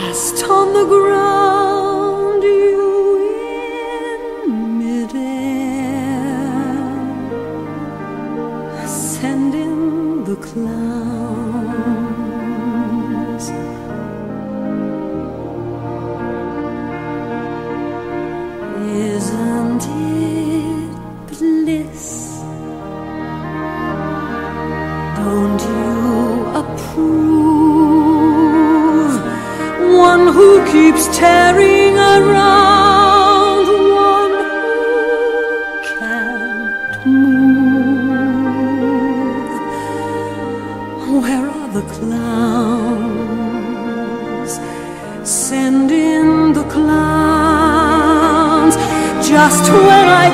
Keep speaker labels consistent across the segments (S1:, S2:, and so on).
S1: Rest on the ground, you in midair. Send in the clowns. Isn't it bliss? Don't you approve? One who keeps tearing around, one who can't move. Where are the clowns? Send in the clowns. Just when I'd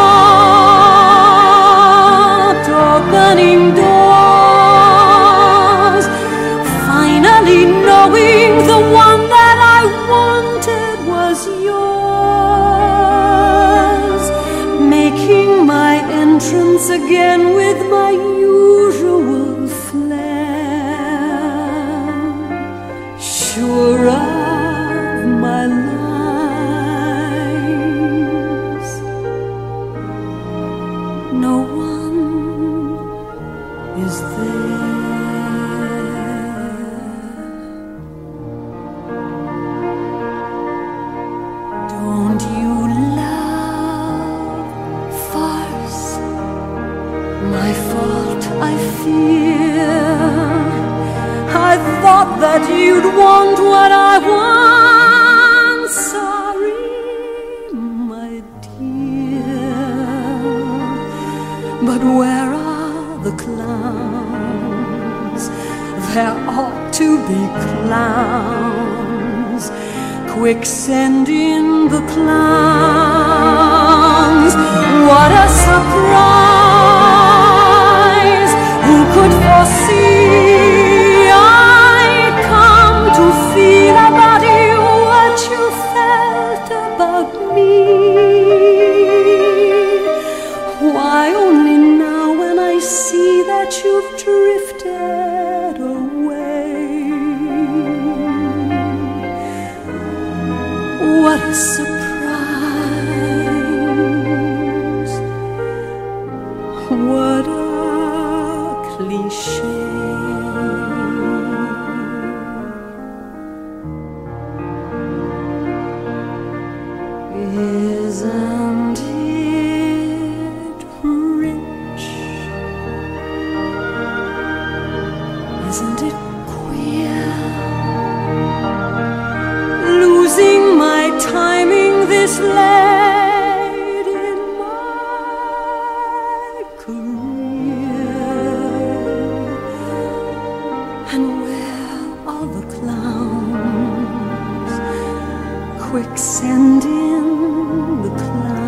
S1: stopped opening doors, finally knowing the one that I wanted was yours, making my entrance again with my usual flair, sure of my lies. No one is there. Don't you love farce? My fault, I fear. I thought that you'd want what I want. Sorry, my dear. But where are the clowns? There ought to be clowns. Quick, send in the clowns. What a surprise! Who could foresee I'd come to feel about you what you felt about me? Why only now when I see that you've drifted away? What a surprise! What a cliché! Isn't it rich? Isn't it queer? Losing my timing this late in my career. And where are the clowns? Quick, send in the clowns.